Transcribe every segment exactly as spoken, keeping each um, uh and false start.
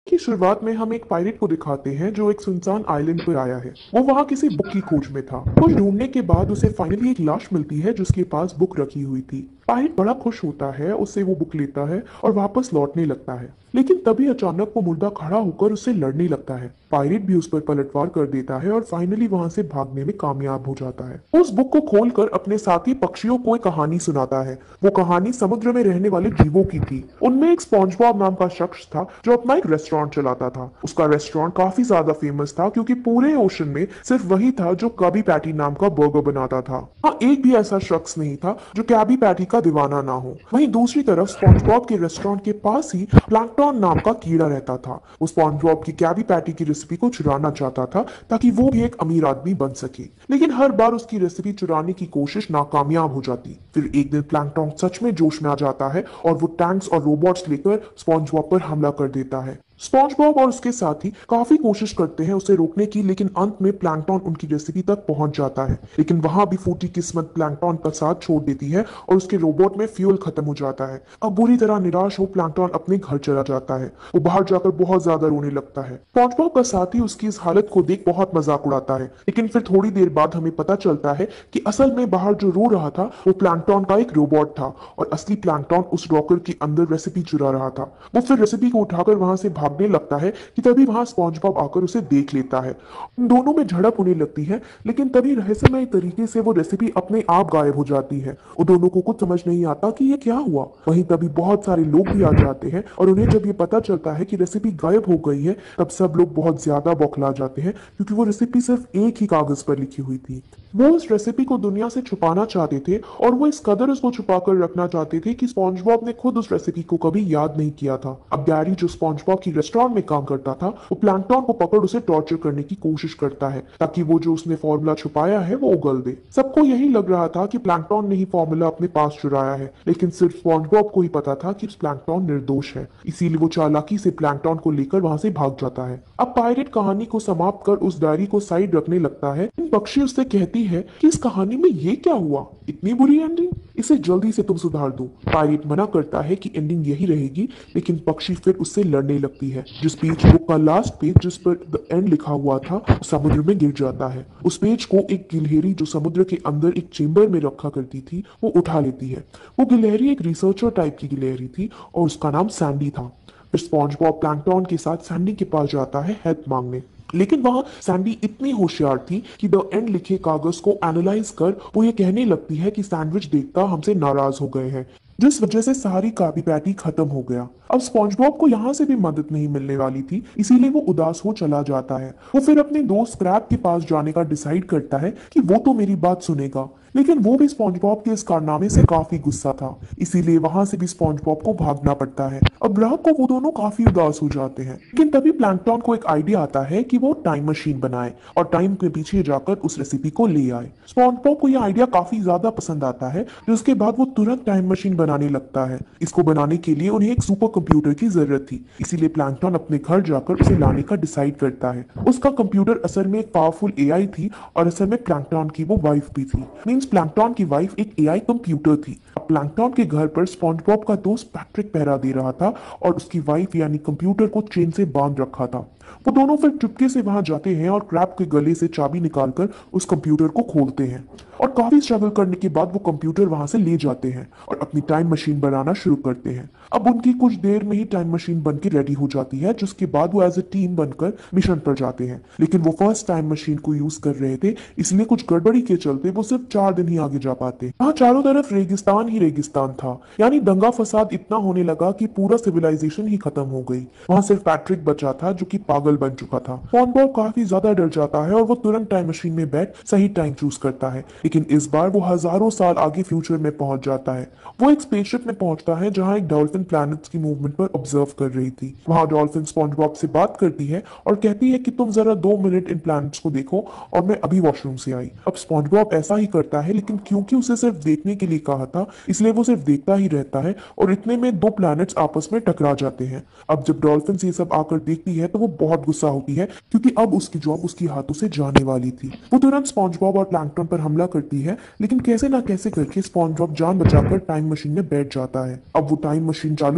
की शुरुआत में हम एक पायरेट को दिखाते हैं जो एक सुनसान आइलैंड पर आया है। वो वहाँ किसी बुक की खोज में था। कुछ ढूंढने के बाद उसे फाइनली एक लाश मिलती है जिसके पास बुक रखी हुई थी। पायरेट बड़ा खुश होता है, उससे वो बुक लेता है और वापस लौटने लगता है। लेकिन तभी अचानक वो मुर्दा खड़ा होकर उससे लड़ने लगता है। पायरेट भी उस पर पलटवार कर देता है और फाइनली वहां से भागने में कामयाब हो जाता है। उस बुक को खोलकर अपने साथी पक्षियों को एक कहानी सुनाता है। वो कहानी समुद्र में रहने वाले जीवों की थी। उनमें एक स्पॉन्जबॉब नाम का शख्स था जो अपना एक रेस्टोरेंट चलाता था। उसका रेस्टोरेंट काफी ज्यादा फेमस था क्योंकि पूरे ओशन में सिर्फ वही था जो कैबी पैटी नाम का बर्गर बनाता था। हाँ, एक भी ऐसा शख्स नहीं था जो कैबी पैटी का दीवाना ना हो। वहीं दूसरी तरफ स्पॉन्जबॉब के रेस्टोरेंट के पास ही प्लैंकटन नाम का कीड़ा रहता था। वो स्पॉन्जबॉब की कैबी पैटी की रेसिपी को चुराना चाहता था ताकि वो भी एक अमीर आदमी बन सके। लेकिन हर बार उसकी रेसिपी चुराने की कोशिश नाकामयाब हो जाती। फिर एक दिन प्लैंकटन सच में जोश में आ जाता है और वो टैंक्स और रोबोट्स लेकर स्पॉन्जबॉब पर हमला कर देता है। स्पॉन्जबॉब और उसके साथी काफी कोशिश करते हैं उसे रोकने की, लेकिन अंत में प्लैंकटन उनकी रेसिपी तक पहुंच जाता है। लेकिन वहां भी फूटी किस्मत प्लैंकटन का साथ छोड़ देती है और उसके रोबोट में फ्यूल खत्म हो जाता है। अब बुरी तरह निराश हो प्लैंकटन अपने घर चला जाता है। वो बाहर जाकर बहुत ज्यादा रोने लगता है। स्पॉन्जबॉब का साथी उसकी इस हालत को देख बहुत मजाक उड़ाता है, लेकिन फिर थोड़ी देर बाद हमें पता चलता है कि असल में बाहर जो रो रहा था वो प्लैंकटन का एक रोबोट था और असली प्लैंकटन उस रॉकर के अंदर रेसिपी चुरा रहा था। वो फिर रेसिपी को उठाकर वहां से भागने लगता है कि तभी वहां स्पॉन्जबॉब आकर उसे देख लेता है। उन दोनों में झड़प होने लगती है, लेकिन तभी रहस्यमय तरीके से वो रेसिपी अपने आप गायब हो जाती है। उन दोनों को कुछ समझ नहीं आता कि ये क्या हुआ। वहीं तभी बहुत सारे लोग भी आ जाते हैं और उन्हें जब ये पता चलता है कि रेसिपी गायब हो गई है तब सब लोग बहुत ज्यादा बौखला जाते हैं क्योंकि वो रेसिपी सिर्फ एक ही कागज पर लिखी हुई थी। वो उस रेसिपी को दुनिया से छुपाना चाहते थे और वो इस कदर उसको छुपा कर रखना चाहते थे कि स्पॉन्जबॉब ने खुद उस रेसिपी को कभी याद नहीं किया था। अब गैरी जो स्पॉन्जबॉब की रेस्टोरेंट में काम करता था वो प्लैंकटन को पकड़ उसे टॉर्चर करने की कोशिश करता है ताकि वो जो उसने फॉर्मूला छुपाया है वो उगल दे। सबको यही लग रहा था कि प्लैंकटन ने ही फॉर्मूला अपने पास चुराया है, लेकिन सिर्फ स्पॉन्जबॉब को ही पता था कि प्लैंकटन निर्दोष है। इसीलिए वो चालाकी से प्लैंकटन को लेकर वहां से भाग जाता है। अब पायरेट कहानी को समाप्त कर उस डायरी को साइड रखने लगता है। इन पक्षी उससे कहती है कि इस कहानी में ये क्या हुआ, इतनी बुरी एंडिंग, इसे जल्दी से तुम सुधार दो। पायरेट मना करता है कि एंडिंग यही रहेगी, लेकिन पक्षी फिर उससे लड़ने लगती है। जिस पेज बुक का लास्ट पेज जिस पर द एंड लिखा हुआ था समुद्र में गिर जाता है। उस पेज को एक गिलहरी जो समुद्र के अंदर एक चेंबर में रखा करती थी वो उठा लेती है। वो गिलहरी एक रिसर्चर टाइप की गिलहरी थी और उसका नाम सैंडी था। फिर स्पॉन्जबॉब प्लैंकटन के साथ सैंडी के पास जाता है हेल्प मांगने, लेकिन वहां सैंडी इतनी होशियार थी कि द एंड लिखे कागज को एनालाइज कर वो ये कहने लगती है कि सैंडविच देखता हमसे नाराज हो गए हैं, जिस वजह से सारी काबी पैटी खत्म हो गया। अब स्पॉन्जबॉब को यहाँ से भी मदद नहीं मिलने वाली थी, इसीलिए वो उदास हो चला जाता है। वो फिर अपने दोस्त क्रैब के पास जाने का डिसाइड करता है कि वो तो मेरी बात सुनेगा, लेकिन वो भी स्पॉन्जबॉब के इस कारनामे से काफी गुस्सा था, इसीलिए वहां से भी स्पॉन्जबॉब को भागना पड़ता है। अब रात को वो दोनों काफी उदास हो जाते हैं, लेकिन तभी प्लैंकटन को एक आइडिया आता है कि वो टाइम मशीन बनाए और टाइम के पीछे जाकर उस रेसिपी को ले आए। स्पॉन्जबॉब को यह आइडिया काफी ज्यादा पसंद आता है, जिसके बाद वो तुरंत टाइम मशीन बनाने लगता है। इसको बनाने के लिए उन्हें एक सुपर कंप्यूटर की जरूरत थी, इसीलिए प्लैंकटन अपने घर जाकर उसे लाने का डिसाइड करता है। उसका कंप्यूटर असल में एक पावरफुल एआई थी और असल में प्लैंकटन की वो वाइफ भी थी। मींस प्लैंकटन की वाइफ एक एआई कंप्यूटर थी। अब प्लैंकटन के घर पर स्पॉन्जबॉब का दोस्त पैट्रिक पहरा दे रहा था और उसकी वाइफ यानी कंप्यूटर को चेन से बांध रखा था। वो दोनों फिर चुपके से वहां जाते हैं और क्रैब के गले से चाबी निकालकर उस कंप्यूटर को खोलते हैं और काफी स्ट्रगल करने के बाद वो कंप्यूटर वहां से ले जाते हैं और अपनी टाइम मशीन बनाना शुरू करते हैं। अब उनकी कुछ देर में ही टाइम मशीन बनकर रेडी हो जाती है, जिसके बाद वो एज ए टीम बनकर मिशन पर जाते हैं। लेकिन वो फर्स्ट टाइम मशीन को यूज कर रहे थे, इसलिए कुछ गड़बड़ी के चलते वो सिर्फ चार दिन ही आगे जा पाते। वहाँ चारों तरफ रेगिस्तान ही रेगिस्तान था, यानी दंगा फसाद इतना होने लगा कि पूरा सिविलाइजेशन ही खत्म हो गई। वहाँ सिर्फ पैट्रिक बचा था जो कि पागल बन चुका था। स्पॉन्जबॉब काफी ज्यादा डर जाता है और वो तुरंत टाइम मशीन में बैठ सही टाइम चूज करता है, लेकिन इस बार वो हजारों साल आगे फ्यूचर में पहुंच जाता है। वो एक स्पेसशिप में पहुंचता है जहां एक डॉल्फिन प्लैनेट्स की मूवमेंट पर ऑब्जर्व कर रही थी। वहां डॉल्फिन स्पॉन्जबॉब से बात करती है और कहती है कि तुम जरा दो मिनट इन प्लैनेट्स को देखो और मैं अभी वॉशरूम से आई। अब स्पॉन्जबॉब ऐसा ही करता है, लेकिन क्योंकि उसे सिर्फ देखने के लिए कहा था इसलिए वो सिर्फ देखता ही रहता है और इतने में दो प्लैनेट्स आपस में टकरा जाते हैं। अब जब डॉल्फिन ये सब आकर देखती है तो वो बहुत गुस्सा होती है क्योंकि अब उसकी जॉब उसके हाथों से जाने वाली थी। वो तुरंत स्पॉन्जबॉब और प्लैंकटन पर हमला करती है, लेकिन कैसे ना कैसे करके स्पॉन्जबॉब जान बचाकर टाइम मशीन में बैठ जाता है। अब वो टाइम मशीन चालू करता है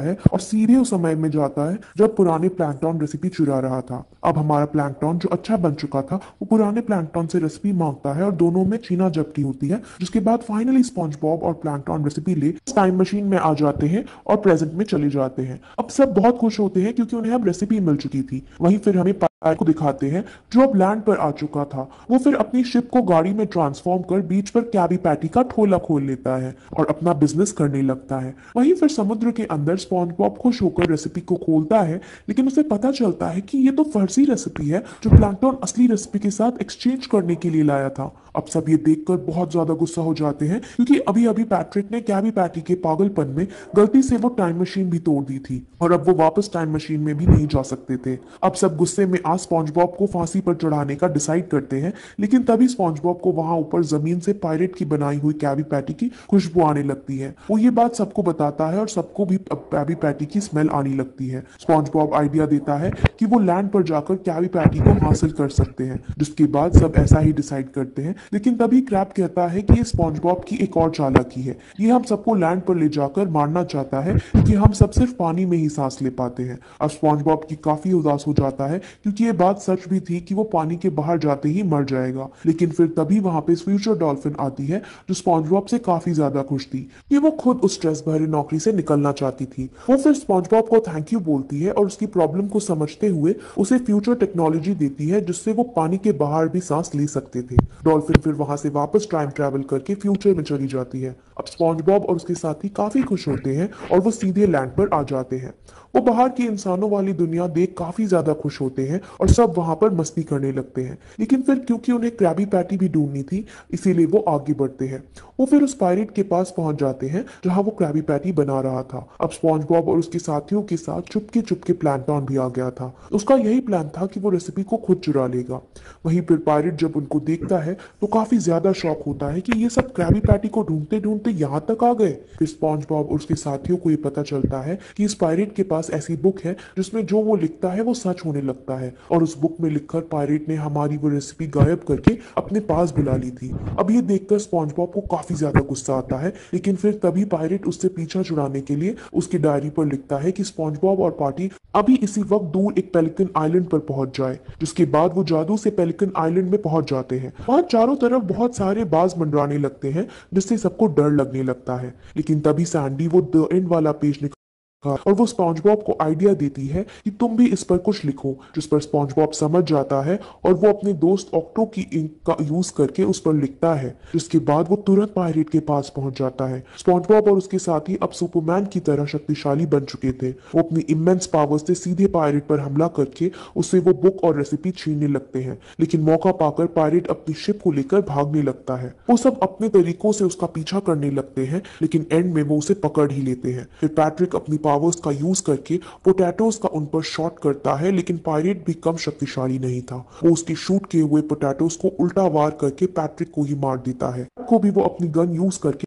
है और सीधे उस समय में जाता है जब पुराने प्लैंकटन रेसिपी चुरा रहा था। अब हमारा प्लैंकटन जो अच्छा बन चुका था वो पुराने प्लैंकटन से रेसिपी मांगता है और दोनों में छीना झपटी होती है, जिसके बाद फाइनली स्पॉन्ज बॉब और प्लैंकटन रेसिपी ले टाइम मशीन में आ जाते हैं और प्रेजेंट में चले जाते हैं। अब सब बहुत खुश होते हैं क्योंकि उन्हें अब रेसिपी मिल चुकी थी। वहीं फिर हमें पायरेट को दिखाते हैं जो अब लैंड पर आ चुका था। वो फिर अपनी शिप को गाड़ी में ट्रांसफॉर्म कर बीच पर कैबी पैटी का ठोला खोल लेता है और अपना बिजनेस करने लगता है। वहीं फिर समुद्र के अंदर स्पॉन्ज बॉब खुश होकर रेसिपी को खोलता है, लेकिन उसे पता चलता है कि ये तो फर्जी रेसिपी है जो प्लैंकटन असली रेसिपी के साथ एक्सचेंज करने के लिए लाया था। अब सब ये देखकर बहुत ज्यादा गुस्सा हो जाते हैं क्योंकि अभी अभी पैट्रिक ने कैबी पैटी के पागलपन में गलती से वो टाइम मशीन भी तोड़ दी थी और अब वो वापस टाइम मशीन में भी नहीं जा सकते थे। अब सब गुस्से में आज स्पॉन्ज बॉब को फांसी पर चढ़ाने का डिसाइड करते हैं, लेकिन तभी स्पॉन्ज बॉब को वहां ऊपर जमीन से पायरेट की बनाई हुई कैबी पैटी की खुशबू आने लगती है। वो ये बात सबको बताता है और सबको भी कैबी पैटी की स्मेल आने लगती है। स्पॉन्ज बॉब आइडिया देता है कि वो लैंड पर जाकर कैबी पैटी को हासिल कर सकते हैं, जिसके बाद सब ऐसा ही डिसाइड करते हैं। लेकिन तभी क्रैब कहता है कि ये स्पॉन्ज बॉब की एक और चालाकी है, ये हम सबको लैंड पर ले जाकर मारना चाहता है कि हम सब सिर्फ पानी में ही सांस ले पाते हैं। अब स्पॉन्ज बॉब की काफी उदास हो जाता है क्योंकि ये बात सच भी थी कि वो पानी के बाहर जाते ही मर जाएगा। लेकिन फिर तभी वहां पे फ्यूचर डॉल्फिन आती है जो स्पॉन्ज बॉब से काफी ज्यादा खुश थी कि वो खुद उस स्ट्रेस भरी नौकरी से निकलना चाहती थी। वो फिर स्पॉन्ज बॉब को थैंक यू बोलती है और उसकी प्रॉब्लम को समझते हुए उसे फ्यूचर टेक्नोलॉजी देती है जिससे वो पानी के बाहर भी सांस ले सकते थे। डॉल्फिन फिर वहां से वापस टाइम ट्रैवल करके फ्यूचर में चली जाती है। अब स्पॉन्ज बॉब और उसके साथी काफी खुश होते हैं और वो सीधे लैंड पर आ जाते हैं। वो बाहर की इंसानों वाली दुनिया देख काफी ज्यादा खुश होते हैं और सब वहां पर मस्ती करने लगते हैं। लेकिन फिर क्योंकि उन्हें क्रैबी पैटी भी ढूंढनी थी, इसीलिए वो आगे बढ़ते हैं। वो फिर उस पायरेट के पास पहुंच जाते हैं जहां वो क्रैबी पैटी बना रहा था। अब स्पॉन्ज बॉब और उसके साथियों के साथ चुपके चुपके प्लैंकटन भी आ गया था। उसका यही प्लान था कि वो रेसिपी को खुद चुरा लेगा। वहीं फिर पायरेट जब उनको देखता है तो काफी ज्यादा शॉक होता है कि ये सब क्रैबी पैटी को ढूंढते ढूंढते यहाँ तक आ गए। फिर स्पॉन्ज बॉब और उसके साथियों को ये पता चलता है कि इस पायरेट के पास ऐसी बुक है जिसमें जो वो लिखता है वो सच होने लगता है और उस बुक में लिखकर पायरेट ने हमारी वो रेसिपी गायब करके अपने पास बुला ली थी। अब ये देखकर स्पॉन्ज बॉब को काफी ज्यादा गुस्सा आता है, लेकिन फिर तभी पायरेट उससे पीछा छुड़ाने के लिए उसकी डायरी पर लिखता है कि स्पॉन्ज बॉब और पार्टी अभी इसी वक्त दूर एक पेलिकन आइलैंड पर पहुंच जाए। जिसके बाद वो जादू से पेलिकन आइलैंड में पहुंच जाते हैं। वहां चारों तरफ बहुत सारे बाज मंडराने लगते हैं जिससे सबको डर लगने लगता है। लेकिन तभी सैंडी वो द एंड वाला पेज निकाल और वो स्पॉन्ज बॉब को आइडिया देती है कि तुम भी इस पर कुछ लिखो, जिस पर स्पॉन्ज बॉब समझ जाता है और वो अपने दोस्त ऑक्टो की इंक का यूज करके उस पर लिखता है। जिसके बाद वो तुरंत पायरेट के पास पहुंच जाता है। स्पॉन्ज बॉब और उसके साथी अब सुपरमैन की तरह शक्तिशाली बन चुके थे। वो अपनी इमेंस पावर्स से सीधे पायरेट पर हमला करके उससे वो बुक और रेसिपी छीनने लगते हैं। लेकिन मौका पाकर पायरेट अपनी शिप को लेकर भागने लगता है। वो सब अपने तरीकों से उसका पीछा करने लगते हैं, लेकिन एंड में वो उसे पकड़ ही लेते हैं। फिर पैट्रिक अपनी पावर्स का यूज करके पोटैटोज का उन पर शॉट करता है, लेकिन पायरेट भी कम शक्तिशाली नहीं था। वो उसके शूट किए हुए पोटैटोज को उल्टा वार करके पैट्रिक को ही मार देता है। को भी वो अपनी गन यूज करके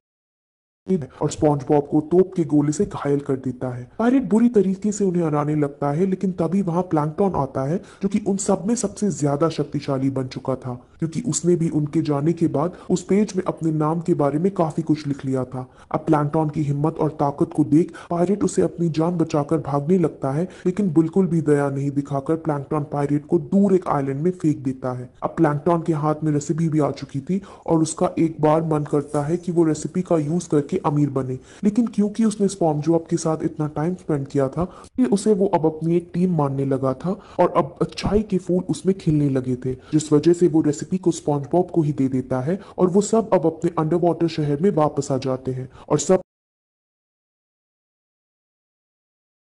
और स्पॉन्ज बॉब को तोप के गोले से घायल कर देता है। पायरेट बुरी तरीके से उन्हें हराने लगता है, लेकिन तभी वहां प्लैंकटन आता है जो कि उन सब में सबसे ज्यादा शक्तिशाली बन चुका था, क्योंकि उसने भी उनके जाने के बाद उस पेज में अपने नाम के बारे में काफी कुछ लिख लिया था। अब प्लैंकटन की हिम्मत और ताकत को देख पायरेट उसे अपनी जान बचाकर भागने लगता है, लेकिन बिल्कुल भी दया नहीं दिखाकर प्लैंकटन पायरेट को दूर एक आइलैंड में फेंक देता है। अब प्लैंकटन के हाथ में रेसिपी भी आ चुकी थी और उसका एक बार मन करता है कि वो रेसिपी का यूज करके अमीर बने, लेकिन क्योंकि उसने स्पॉन्ज बॉब के साथ इतना टाइम स्पेंड किया था कि उसे वो अब अपनी एक टीम मानने लगा था और अब अच्छाई के फूल उसमें खिलने लगे थे, जिस वजह से वो रेसिपी को स्पॉन्ज बॉब को ही दे देता है और वो सब अब अपने अंडर वाटर शहर में वापस आ जाते हैं और सब